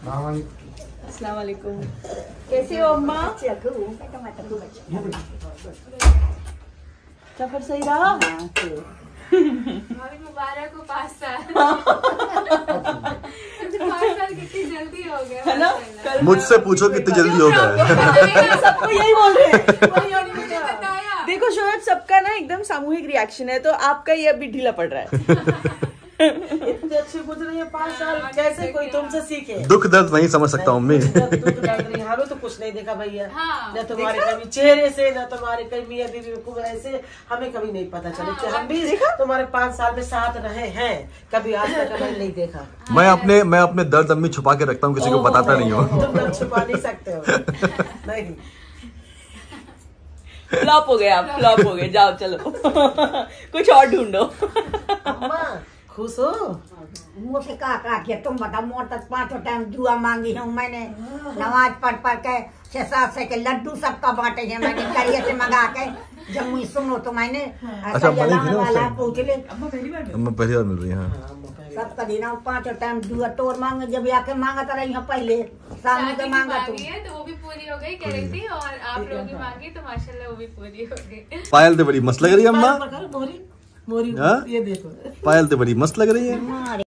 अस्सलाम वालेकुम। कैसे हो अम्मा? सफर सही रहा? मुबारक हो 5 साल। 5 साल कितनी जल्दी हो गया है ना? मुझसे पूछो कितनी जल्दी हो गया। सबको यही बोल रहे हैं। देखो शोएब, सबका ना एकदम सामूहिक रिएक्शन है, तो आपका ये अभी ढीला पड़ रहा है। इतने अच्छे गुजरे हैं 5 साल, कैसे कोई तुमसे सीखे? दुख दर्द नहीं समझ सकता मम्मी। हमें तो कुछ नहीं देखा भैया, न तुम्हारे कभी चेहरे से, न तुम्हारे कभी मियां बीवी को ऐसे हमें कभी नहीं पता चला कि हम भी तुम्हारे 5 साल में साथ रहे हैं। कभी आज तक हमें नहीं देखा। मैं अपने दर्द अम्मी छुपा के रखता हूँ, किसी को बताता नहीं हूँ। तुम छुपा नहीं सकते हो। नहीं, फ्लॉप हो गए आप, फ्लॉप हो गए। जाओ चलो कुछ और ढूंढो। अम्मा खुश हो? मुझसे कहा कि तुम बताओ, मोर तक 5 टाइम दुआ मांगी हूँ मैंने, नमाज पढ़ के 6-7 से के लड्डू सबका बांटे हैं मैंने करिए से मंगा के। जब मुझे सुनो तो मैंने अच्छा वाला पूछ ले, पहली बार मिल रही है। सब कभी ना 5 टाइम दुआ तोड़ मांगे, जब आके मांगा तो रही पहले सामने के मांगा तुम तो वो भी पूरी हो गई कह रही थी, और आप लोगों की मांगी तो माशाल्लाह वो भी पूरी हो गई। पायल तो बड़ी मस्त लग रही है अम्मा। मोरी हाँ? ये देखो, पायल तो बड़ी मस्त लग रही है।